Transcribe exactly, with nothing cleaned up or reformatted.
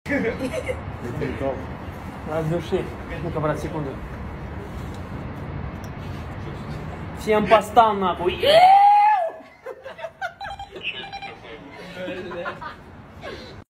La dushe. Nu-ка, брат, секунду. Всем постам, нахуй.